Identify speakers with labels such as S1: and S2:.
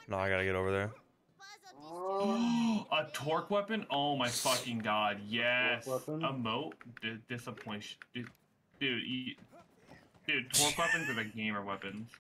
S1: No, I gotta get over there.
S2: A torque weapon? Oh my fucking god, yes.
S3: Weapon?
S2: A moat? Disappointing. Dude, torque weapons are the gamer weapons.